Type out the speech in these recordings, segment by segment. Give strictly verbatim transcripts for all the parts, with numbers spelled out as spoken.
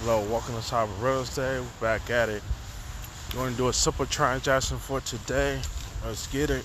Hello, welcome to CyberRealEstate. We're back at it. We're going to do a simple transaction for today. Let's get it.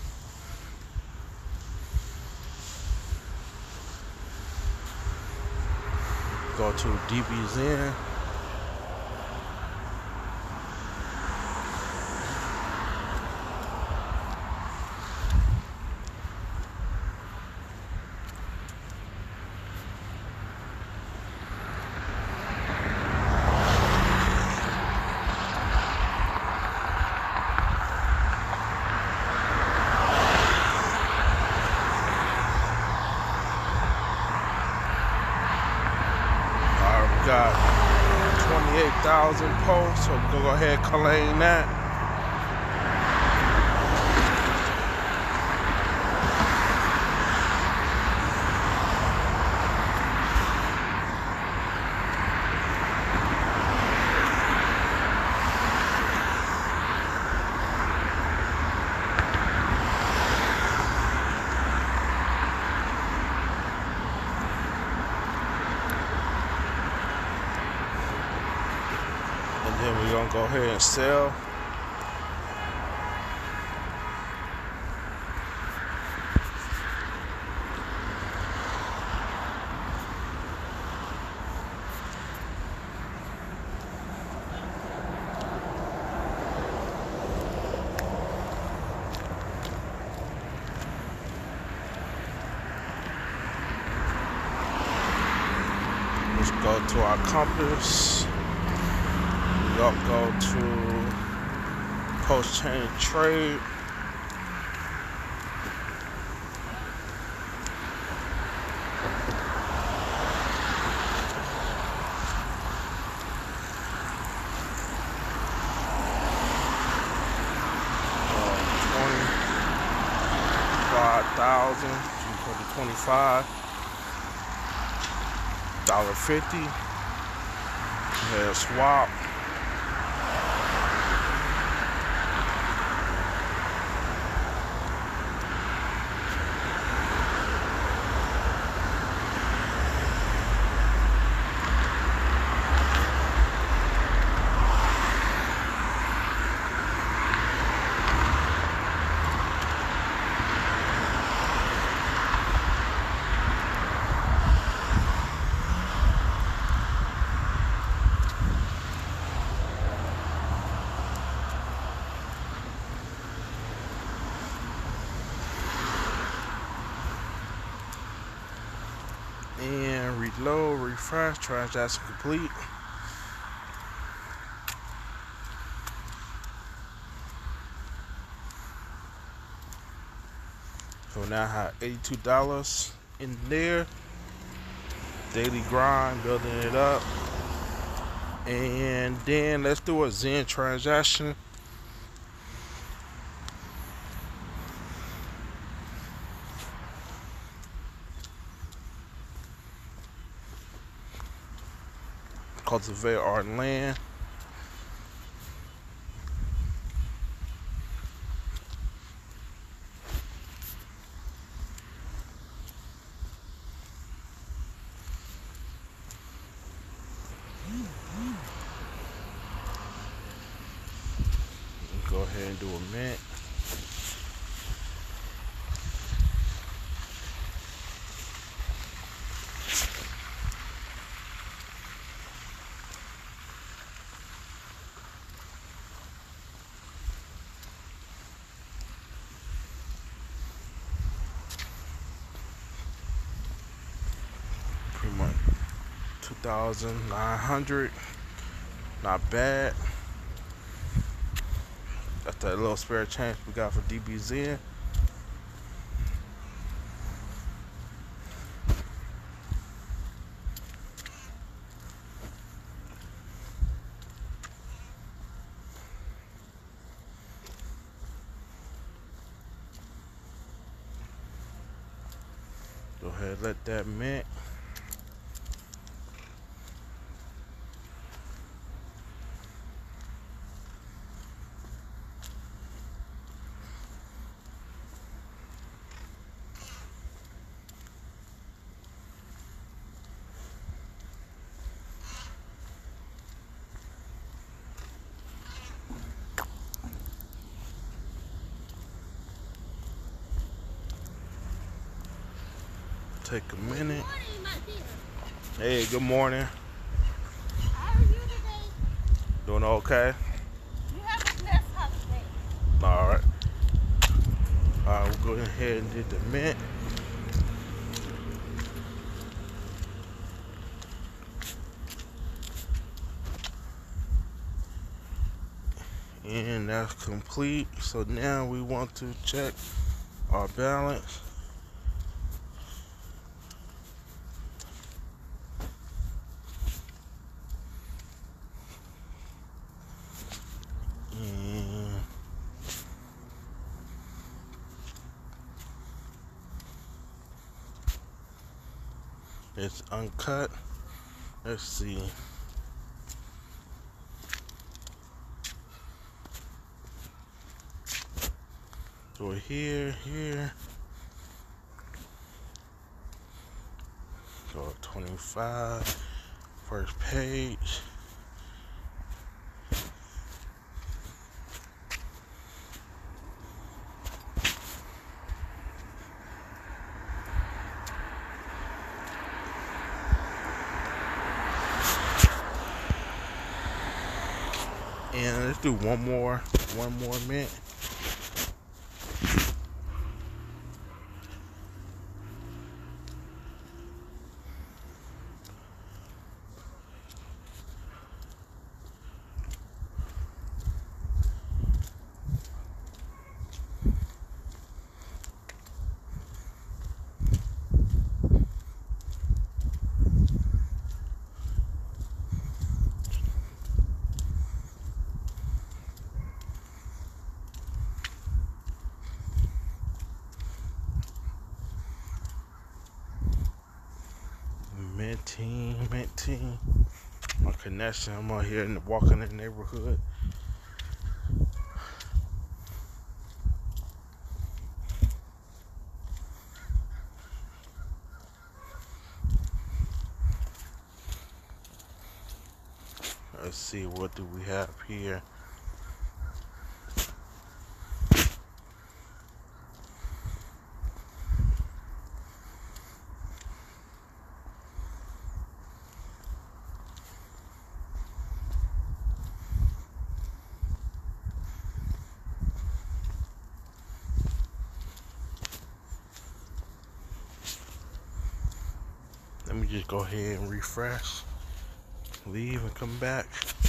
Go to D B Z. Got twenty-eight thousand posts, so we're gonna go ahead and claim that. And then we're gonna go ahead and sell. Let's go to our compass. We'll go to post-chain trade. twenty-five thousand, twenty-five, one fifty. Head swap. And reload, refresh, transaction complete. So now I have eighty-two dollars in there. Daily grind, building it up. And then let's do a Zen transaction. Cultivate our land. Go ahead and do a mint. Pretty much two thousand nine hundred. Not bad. That's that little spare change we got for D B Z. Go ahead, let that mint. take a minute. Hey, good morning. How are you today? Doing okay? You have a blessed holiday. Alright. Alright, we'll go ahead and do the mint. And that's complete. So now we want to check our balance. And it's uncut. Let's see. So here, here. Go twenty-five. First page. And let's do one more, one more mint. Minting, minting. My connection. I'm out here in the, walking in the neighborhood. Let's see, what do we have here? Let me just go ahead and refresh, leave and come back.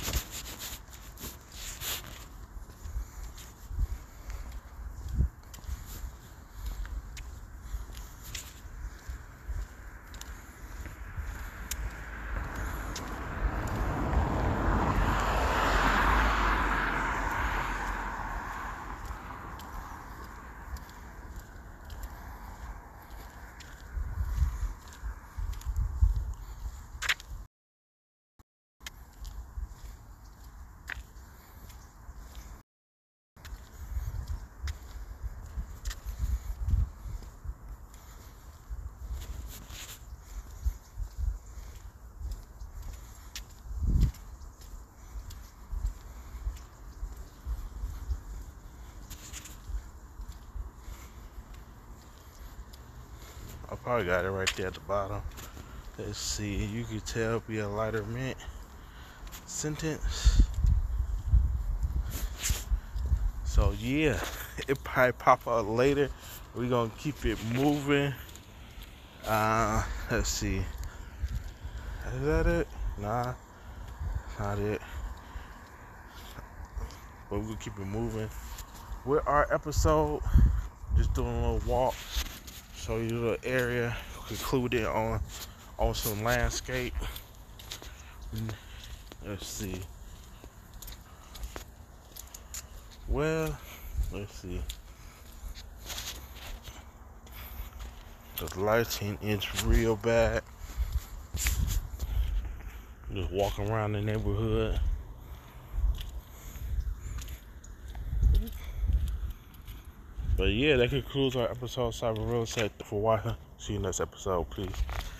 I probably got it right there at the bottom. Let's see, you can tell be a lighter mint sentence. So yeah, it probably pop out later. We're gonna keep it moving. Uh, let's see. Is that it? Nah, not it. But we're gonna keep it moving with our episode. Just doing a little walk, show you a little area, concluded on on some landscape. Let's see. Well, let's see. The lighting is real bad. Just walking around the neighborhood. But yeah, that concludes our episode of CyberRealEstate. For watching. See you next episode. Peace.